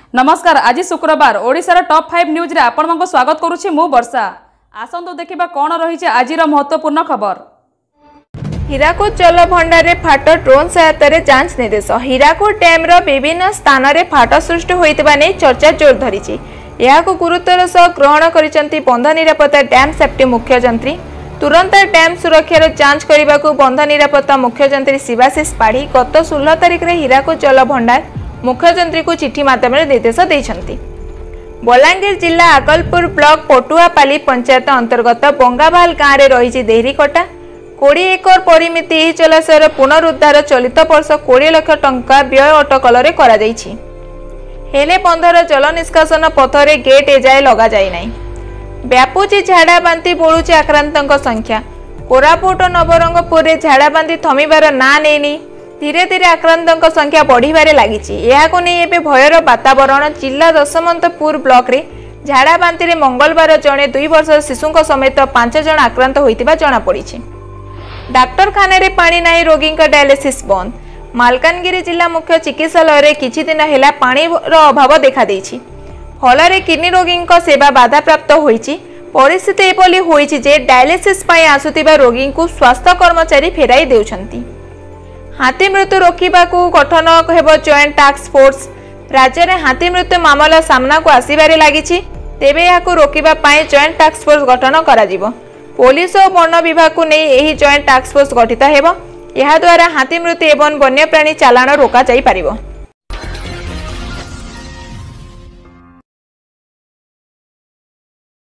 नमस्कार। आज शुक्रवार ओडिशार टॉप 5 न्यूज रे आपन स्वागत करुछि मु वर्षा। आसंतु देखिबा कोन रहिछि आजिर महत्वपूर्ण खबर। हीराकुद जल भंडार फाट ड्रोन सहायता जांच निर्देश। हीराकुद डैम विभिन्न स्थान में फाट सृष्टि होइतबा नै चर्चा जोर धरिछि। याको गुरुतर सह ग्रहण करिसंती बंध निरापत्ता डैम सेफ्टी मुख्य जंत्री। तुरंत डैम सुरक्षार जांच करने को बंध निरापत्ता मुख्य जंत्री शिवाशीष पाढ़ी गत 16 तारिख में हीराकुद जल भंडार मुख्य जंत्री को चिठी माध्यम निर्देश देइछंती। बलांगीर जिला आगलपुर ब्लॉक पटुआपाली पंचायत अंतर्गत बंगाभाल गाँव में रही देहरीकटा 20 एकर परिमिति यह जलाशयर पुनरुद्धार चलित वर्ष 20 लाख टंका व्यय अटकल हेले बंधर जल निष्कासन पथरे गेट एजाए लगा जाई नहीं। व्यापुची झाड़ा बांती बढ़ुची आक्रांतों संख्या। कोरापुट नवरंगपुर में झाड़ा बांती थमिबार ना नहीं धीरे धीरे आक्रांतों संख्या बढ़िबारे लागिछि। एहाको नै एबे भयर वातावरण। जिला दशमंतपुर ब्लॉक रे झाड़ा बांती रे मंगलवार जड़े 2 वर्षर शिशुंक समेत 5 जन आक्रांत होइतिबा जणा पड़िछि। डाक्तरखाना रे पानी नाही, रोगी डायलिसिस बंद। मालकानगिरी जिला मुख्य चिकित्सालय रे किछि दिन हेला पानी रो अभाव देखा देइछि। फल किडनी रोगी सेवा बाधाप्राप्त होइछि। परिस्थिति एभली होइछि जे डायलिसिस पई आसुतिबा रोगी को स्वास्थ्य कर्मचारी फेराई देउछंती। हाथी मृत्यु रोकवा गठन हेब जॉइंट टास्क फोर्स। राज्य में हाथी मृत्यु मामला सामना को आसबार लगी तेबे यह रोकने जॉइंट टास्क फोर्स गठन करा जिवो। पुलिस और वन विभाग को नहीं यही जॉइंट टास्क फोर्स गठित हेब। यह द्वारा हाथी मृत्यु एवं वन्यप्राणी चालाण रोका जाई पारिबो।